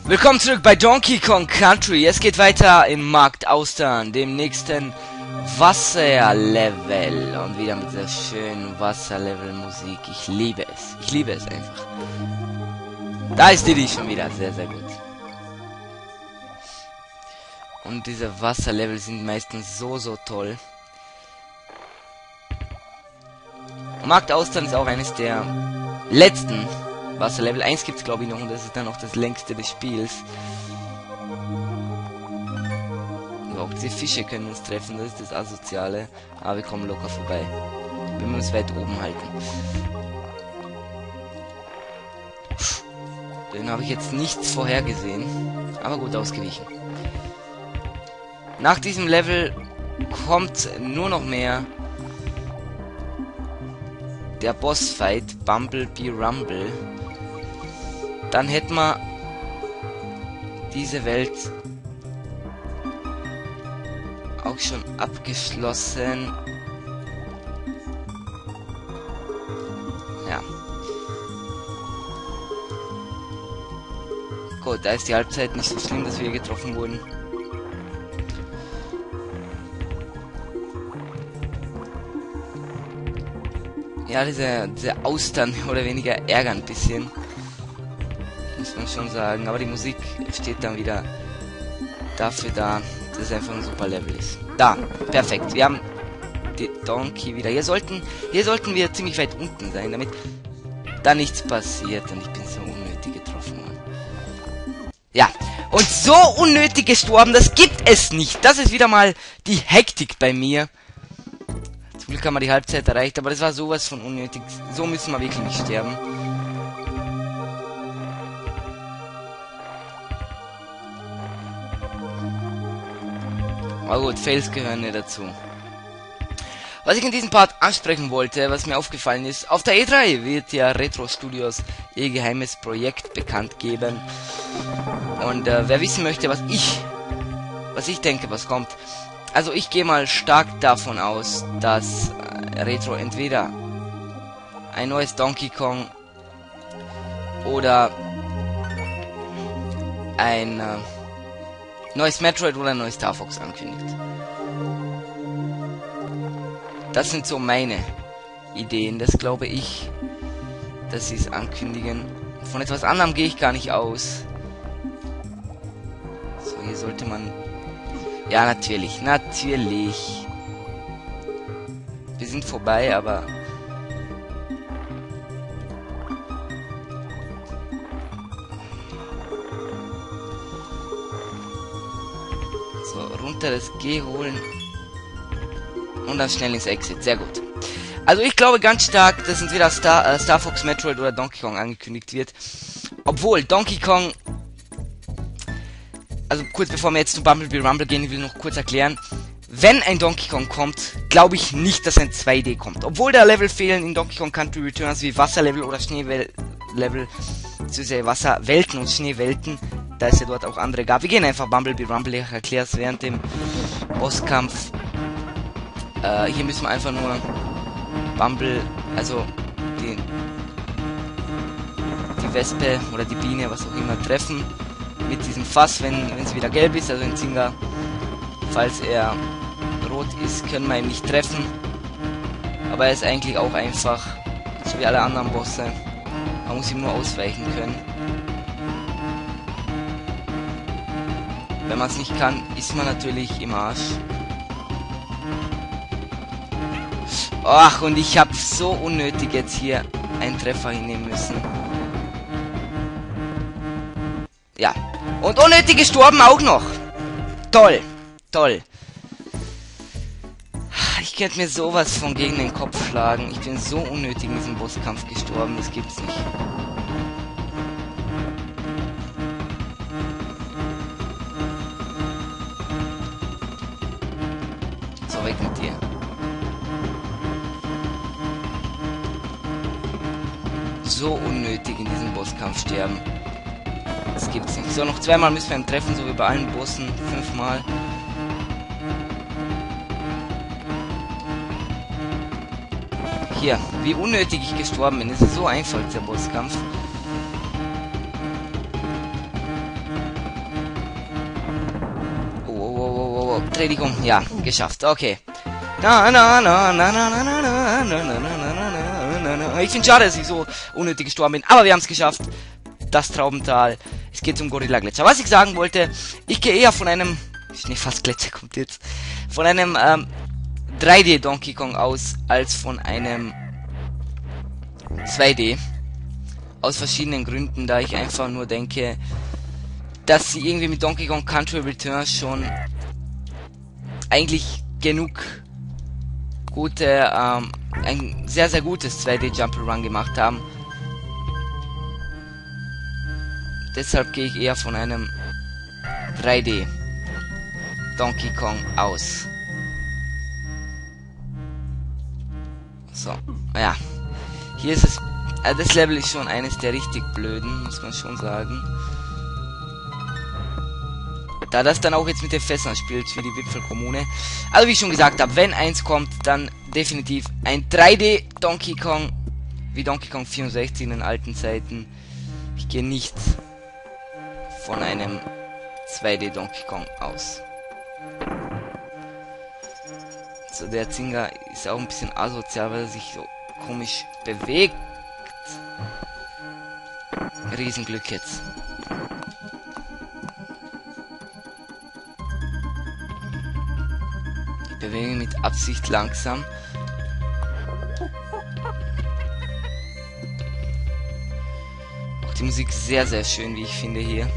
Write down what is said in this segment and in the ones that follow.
Willkommen zurück bei Donkey Kong Country. Es geht weiter im Markt Austern, dem nächsten Wasserlevel. Und wieder mit der schönen Wasserlevel-Musik. Ich liebe es. Ich liebe es einfach. Da ist Diddy schon wieder. Sehr, sehr gut. Und diese Wasserlevel sind meistens so, so toll. Markt Austern ist auch eines der letzten Wasserlevel. 1 gibt es glaube ich noch und das ist dann auch das längste des Spiels. Aber auch diese Fische können uns treffen, das ist das Asoziale. Aber wir kommen locker vorbei. Wenn wir uns weit oben halten. Den habe ich jetzt nichts vorhergesehen. Aber gut ausgewichen. Nach diesem Level kommt nur noch mehr der Bossfight, Bumblebee Rumble. Dann hätten wir diese Welt auch schon abgeschlossen. Ja. Gut, da ist die Halbzeit nicht so schlimm, dass wir hier getroffen wurden. Ja, diese Austern oder weniger ärgern ein bisschen. Muss man schon sagen. Aber die Musik steht dann wieder dafür da, dass es einfach ein super Level ist. Da, perfekt. Wir haben die Donkey wieder. Hier sollten wir ziemlich weit unten sein, damit da nichts passiert. Und ich bin so unnötig getroffen worden. Ja, und so unnötig gestorben, das gibt es nicht. Das ist wieder mal die Hektik bei mir. Zum Glück haben wir die Halbzeit erreicht, aber das war sowas von unnötig. So müssen wir wirklich nicht sterben. Aber gut, Fails gehören nicht dazu. Was ich in diesem Part ansprechen wollte, was mir aufgefallen ist, auf der E3 wird ja Retro Studios ihr geheimes Projekt bekannt geben. Und wer wissen möchte, was ich denke, was kommt. Also ich gehe mal stark davon aus, dass Retro entweder ein neues Donkey Kong oder ein neues Metroid oder ein neues Star Fox ankündigt. Das sind so meine Ideen, das glaube ich, dass sie es ankündigen. Von etwas anderem gehe ich gar nicht aus. So, hier sollte man... Ja, natürlich. Wir sind vorbei, aber... So, runter das G holen. Und dann schnell ins Exit. Sehr gut. Also ich glaube ganz stark, dass entweder Star Fox, Metroid oder Donkey Kong angekündigt wird. Obwohl Donkey Kong... Also kurz bevor wir jetzt zu Bumblebee Rumble gehen, ich will noch kurz erklären. Wenn ein Donkey Kong kommt, glaube ich nicht, dass ein 2D kommt. Obwohl da Level fehlen in Donkey Kong Country Returns wie Wasserlevel oder Schneelevel, beziehungsweise Wasserwelten und Schneewelten, da es ja dort auch andere gab. Wir gehen einfach Bumblebee Rumble, ich erkläre es während dem Bosskampf. Hier müssen wir einfach nur also die Wespe oder die Biene, was auch immer, treffen. Mit diesem Fass, wenn es wieder gelb ist, also ein Zinger. Falls er rot ist, können wir ihn nicht treffen. Aber er ist eigentlich auch einfach, so wie alle anderen Bosse. Man muss ihm nur ausweichen können. Wenn man es nicht kann, ist man natürlich im Arsch. Ach, und ich habe so unnötig jetzt hier einen Treffer hinnehmen müssen. Ja. Und unnötig gestorben auch noch. Toll. Toll. Ich könnte mir sowas von gegen den Kopf schlagen. Ich bin so unnötig in diesem Bosskampf gestorben. Das gibt's nicht. So, weg mit dir. So unnötig in diesem Bosskampf sterben. Das gibt's nicht. So, noch zweimal müssen wir ihn treffen, so wie bei allen Bossen. 5-mal. Hier, wie unnötig ich gestorben bin. Es ist so einfach, dieser Bosskampf. So, dreh dich um. Ja, geschafft. Okay. Na, na, na, na, na, na, na, na, na, na, na, na, na, na. Ich finde schade, dass ich so unnötig gestorben bin, aber wir haben es geschafft. Das Traubental. Es geht zum Gorilla Gletscher. Was ich sagen wollte, ich gehe eher von einem Schneefassgletscher kommt jetzt. Von einem 3D Donkey Kong aus, als von einem 2D. Aus verschiedenen Gründen, da ich einfach nur denke, dass sie irgendwie mit Donkey Kong Country Returns schon eigentlich genug gute, ein sehr, sehr gutes 2D Jump'n'Run gemacht haben. Deshalb gehe ich eher von einem 3D Donkey Kong aus. So, ja. Hier ist es. Das Level ist schon eines der richtig blöden, muss man schon sagen. Da das dann auch jetzt mit den Fässern spielt für die Wipfelkommune. Also wie ich schon gesagt habe, wenn eins kommt, dann definitiv ein 3D Donkey Kong. Wie Donkey Kong 64 in den alten Zeiten. Ich gehe nicht von einem 2D Donkey Kong aus. So, der Zinger ist auch ein bisschen asozial, weil er sich so komisch bewegt. Riesenglück jetzt. Ich bewege mich mit Absicht langsam. Auch die Musik ist sehr, sehr schön, wie ich finde hier.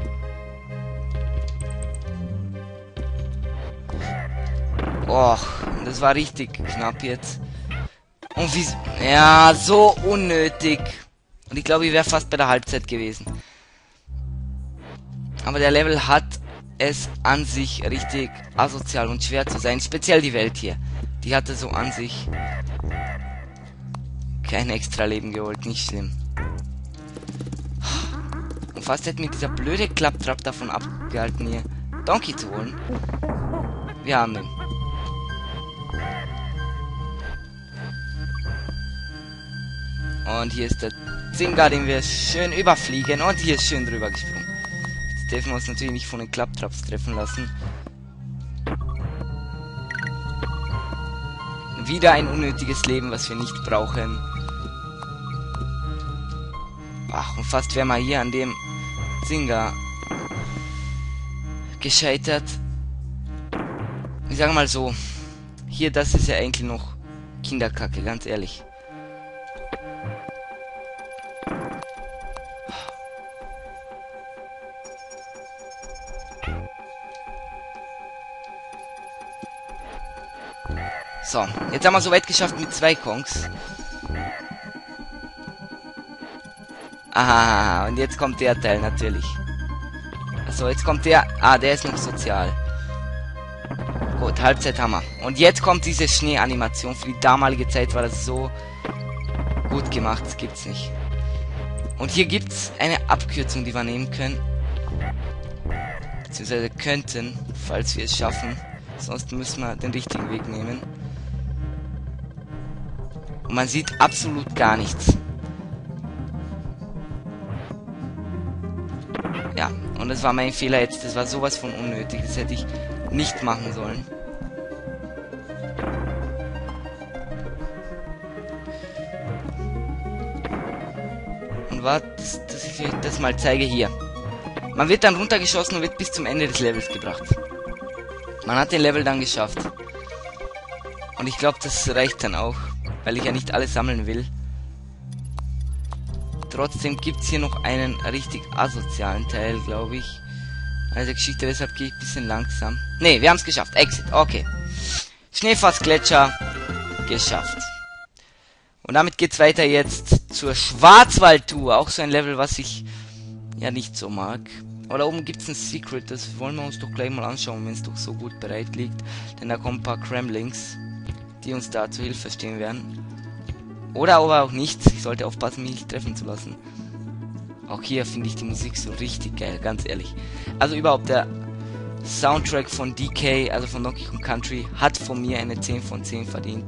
Och, das war richtig knapp jetzt. Und wie... Ja, so unnötig. Und ich glaube, ich wäre fast bei der Halbzeit gewesen. Aber der Level hat es an sich richtig asozial und schwer zu sein. Speziell die Welt hier. Die hatte so an sich kein extra Leben geholt. Nicht schlimm. Und fast hätte mich dieser blöde Klapptrap davon abgehalten, hier Donkey zu holen. Wir haben ihn. Und hier ist der Zinger, den wir schön überfliegen. Und hier ist schön drüber gesprungen. Jetzt dürfen wir uns natürlich nicht von den Klapptraps treffen lassen. Wieder ein unnötiges Leben, was wir nicht brauchen. Ach, und fast wären wir hier an dem Zinger gescheitert. Ich sage mal so. Hier, das ist ja eigentlich noch Kinderkacke, ganz ehrlich. So, jetzt haben wir so weit geschafft mit 2 Kongs. Aha, und jetzt kommt der Teil natürlich. Also jetzt kommt der... Ah, der ist noch sozial. Gut, Halbzeit haben wir. Und jetzt kommt diese Schneeanimation. Für die damalige Zeit war das so gut gemacht, das gibt's nicht. Und hier gibt's eine Abkürzung, die wir nehmen können. Beziehungsweise könnten, falls wir es schaffen. Sonst müssen wir den richtigen Weg nehmen. Und man sieht absolut gar nichts. Ja, und das war mein Fehler jetzt. Das war sowas von unnötig. Das hätte ich nicht machen sollen. Und warte, dass ich euch das mal zeige hier. Man wird dann runtergeschossen und wird bis zum Ende des Levels gebracht. Man hat den Level dann geschafft. Und ich glaube, das reicht dann auch. Weil ich ja nicht alles sammeln will. Trotzdem gibt es hier noch einen richtig asozialen Teil, glaube ich. Also Geschichte, deshalb gehe ich ein bisschen langsam. Ne, wir haben es geschafft. Exit, okay. Schneefassgletscher geschafft. Und damit geht's weiter jetzt zur Schwarzwaldtour. Auch so ein Level, was ich ja nicht so mag. Aber da oben gibt es ein Secret, das wollen wir uns doch gleich mal anschauen, wenn es doch so gut bereit liegt. Denn da kommen ein paar Kremlings, die uns da zu Hilfe stehen werden. Oder aber auch nicht. Ich sollte aufpassen, mich nicht treffen zu lassen. Auch hier finde ich die Musik so richtig geil, ganz ehrlich. Also überhaupt der Soundtrack von DK, also von Donkey Kong Country, hat von mir eine 10 von 10 verdient.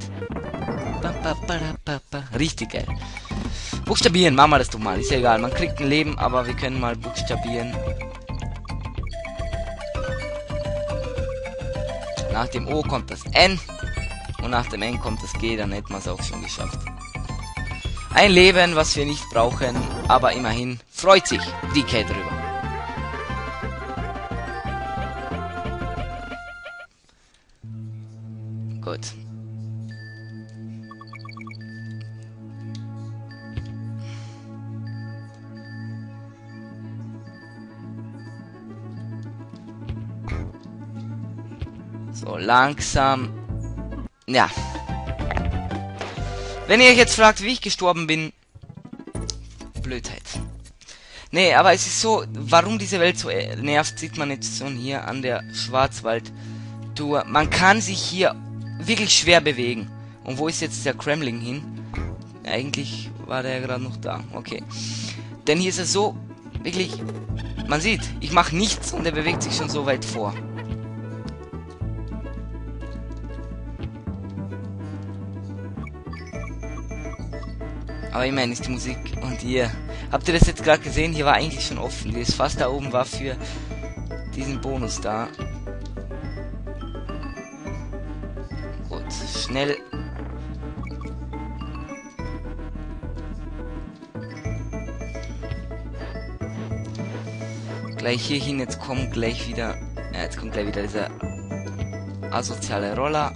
Richtig geil. Buchstabieren, machen wir das doch mal. Ist ja egal, man kriegt ein Leben, aber wir können mal buchstabieren. Nach dem O kommt das N. Und nach dem N kommt das G, dann hätten wir es auch schon geschafft. Ein Leben, was wir nicht brauchen, aber immerhin freut sich DK drüber. Gut. So, langsam. Ja. Wenn ihr euch jetzt fragt, wie ich gestorben bin, Blödheit. Nee, aber es ist so, warum diese Welt so nervt, sieht man jetzt schon hier an der Schwarzwald-Tour. Man kann sich hier wirklich schwer bewegen. Und wo ist jetzt der Kremling hin? Eigentlich war der ja gerade noch da. Okay. Denn hier ist es so, wirklich, man sieht, ich mache nichts und er bewegt sich schon so weit vor. Aber immerhin ist die Musik. Und hier, habt ihr das jetzt gerade gesehen? Hier war eigentlich schon offen. Die ist fast da oben war für diesen Bonus da. Gut, schnell. Gleich hier hin, jetzt kommt gleich wieder. Ja, jetzt kommt gleich wieder dieser asoziale Roller.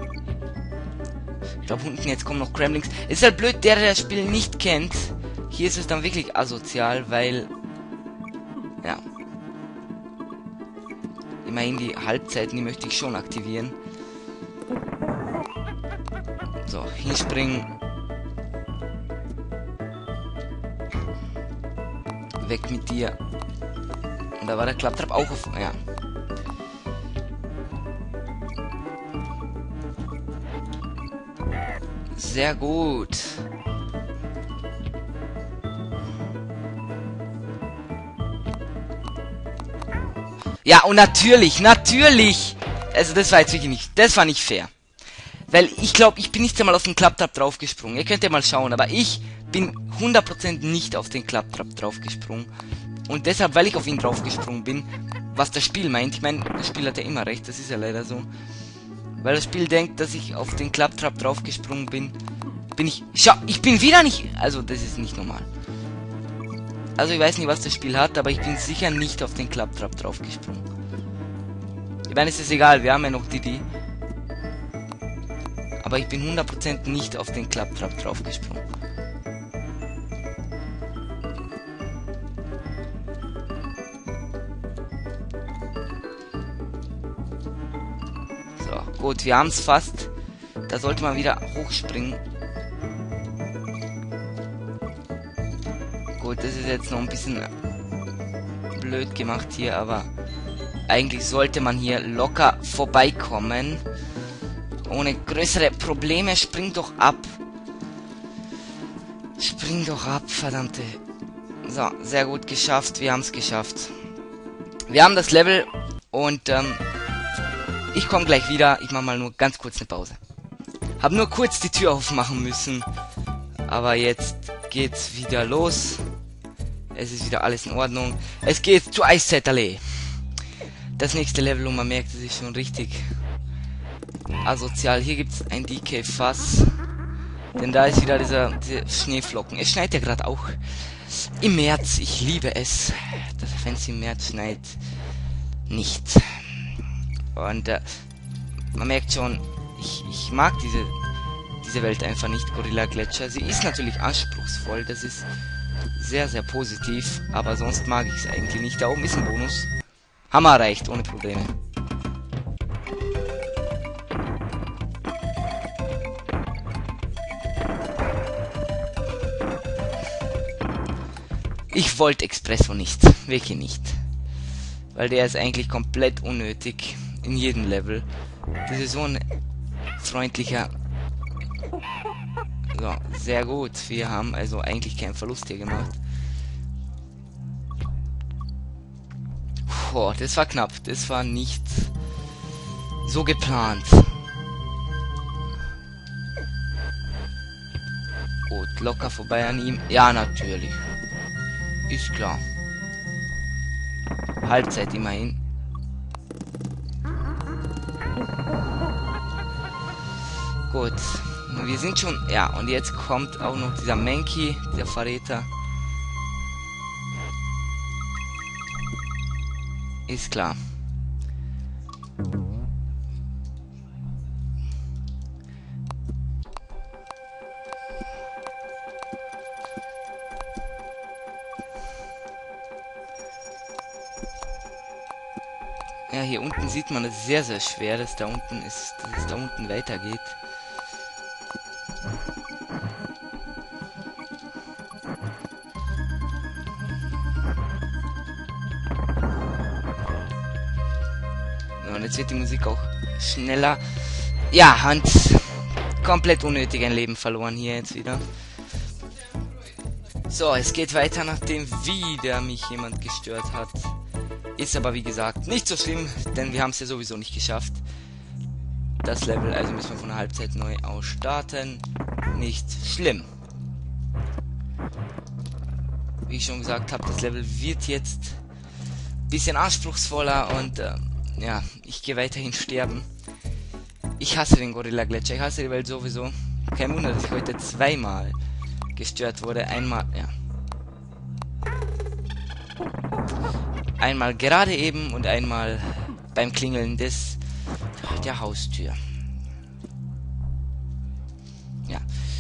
Ich glaube, unten jetzt kommen noch Kremlings. Es ist halt blöd, der das Spiel nicht kennt. Hier ist es dann wirklich asozial, weil... Ja. Immerhin die Halbzeiten, die möchte ich schon aktivieren. So, hinspringen. Weg mit dir. Und da war der Klapptrap auch auf... Ja. Sehr gut. Ja, und natürlich. Also das war jetzt wirklich nicht, das war nicht fair. Weil ich glaube, ich bin nicht einmal auf den Klapptrap draufgesprungen. Ihr könnt ja mal schauen, aber ich bin 100% nicht auf den Klapptrap draufgesprungen. Und deshalb, weil ich auf ihn draufgesprungen bin, was das Spiel meint, ich meine, das Spiel hat ja immer recht, das ist ja leider so. Weil das Spiel denkt, dass ich auf den Klapptrap draufgesprungen bin, bin ich... Schau, ich bin wieder nicht... Also, das ist nicht normal. Also, ich weiß nicht, was das Spiel hat, aber ich bin sicher nicht auf den Klapptrap draufgesprungen. Ich meine, es ist egal, wir haben ja noch die. Aber ich bin 100% nicht auf den Klapptrap draufgesprungen. So, gut, wir haben es fast. Da sollte man wieder hochspringen. Gut, das ist jetzt noch ein bisschen blöd gemacht hier, aber eigentlich sollte man hier locker vorbeikommen. Ohne größere Probleme. Spring doch ab. Spring doch ab, verdammte. So, sehr gut geschafft. Wir haben es geschafft. Wir haben das Level und ich komme gleich wieder. Ich mache mal nur ganz kurz eine Pause. Hab nur kurz die Tür aufmachen müssen. Aber jetzt geht's wieder los. Es ist wieder alles in Ordnung. Es geht zur Eiszeitallee. Das nächste Level, und man merkt, es ist schon richtig asozial. Hier gibt's ein DK-Fass. Denn da ist wieder diese Schneeflocken. Es schneit ja gerade auch im März. Ich liebe es. Wenn es im März schneit, nicht. Und man merkt schon, ich mag diese Welt einfach nicht, Gorilla Gletscher. Sie ist natürlich anspruchsvoll, das ist sehr, sehr positiv, aber sonst mag ich es eigentlich nicht. Da oben ist ein Bonus. Hammer erreicht, ohne Probleme. Ich wollte Expresso nicht, wirklich nicht. Weil der ist eigentlich komplett unnötig in jedem Level. Das ist so ein freundlicher... So, sehr gut. Wir haben also eigentlich keinen Verlust hier gemacht. Boah, das war knapp. Das war nicht so geplant. Gut, locker vorbei an ihm. Ja, natürlich. Ist klar. Halbzeit immerhin. Gut. Wir sind schon... Ja, und jetzt kommt auch noch dieser Mankey, der Verräter. Ist klar. Ja, hier unten sieht man es sehr, sehr schwer, dass da unten ist, dass es da unten weitergeht. Ja, und jetzt wird die Musik auch schneller. Ja, Hans, komplett unnötig ein Leben verloren hier jetzt wieder. So, es geht weiter, nachdem wieder mich jemand gestört hat. Ist aber wie gesagt nicht so schlimm, denn wir haben es ja sowieso nicht geschafft. Das Level, also müssen wir von der Halbzeit neu aus starten. Nicht schlimm. Wie ich schon gesagt habe, das Level wird jetzt ein bisschen anspruchsvoller und ja, ich gehe weiterhin sterben. Ich hasse den Gorilla Gletscher, ich hasse die Welt sowieso. Kein Wunder, dass ich heute zweimal gestört wurde. Einmal, ja. Einmal gerade eben und einmal beim Klingeln der Haustür. Ja.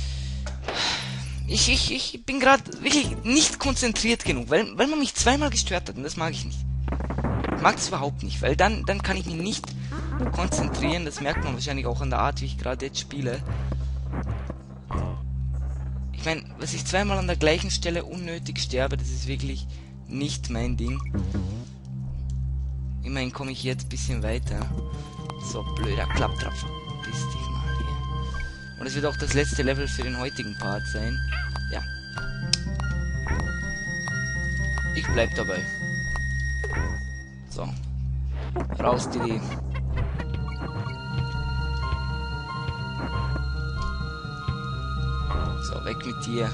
Ich bin gerade wirklich nicht konzentriert genug, weil man mich zweimal gestört hat und das mag ich nicht. Ich mag das überhaupt nicht, weil dann kann ich mich nicht konzentrieren. Das merkt man wahrscheinlich auch an der Art, wie ich gerade jetzt spiele. Ich meine, was ich zweimal an der gleichen Stelle unnötig sterbe, das ist wirklich nicht mein Ding. Immerhin komme ich jetzt ein bisschen weiter. So, blöder Klapptrapf. Bis dich mal hier. Und es wird auch das letzte Level für den heutigen Part sein. Ja. Ich bleib dabei. So. Raus, Didi. So, weg mit dir.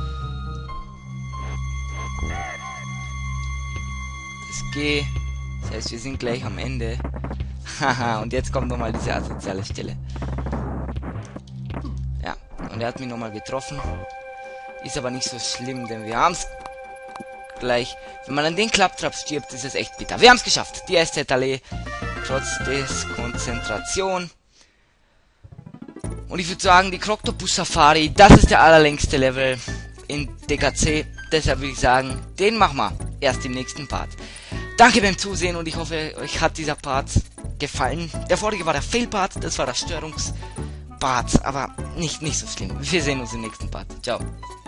Das G. Das heißt, wir sind gleich am Ende. Haha, und jetzt kommt nochmal diese asoziale Stelle. Ja, und er hat mich nochmal getroffen. Ist aber nicht so schlimm, denn wir haben es gleich. Wenn man an den Klapptrap stirbt, ist es echt bitter. Wir haben es geschafft. Die SZ-Allee. Trotz des Konzentration. Und ich würde sagen, die Croctopus Safari, das ist der allerlängste Level in DKC. Deshalb würde ich sagen, den machen wir erst im nächsten Part. Danke beim Zusehen und ich hoffe, euch hat dieser Part gefallen. Der vorige war der Fail-Part, das war der Störungs-Part, aber nicht so schlimm. Wir sehen uns im nächsten Part. Ciao.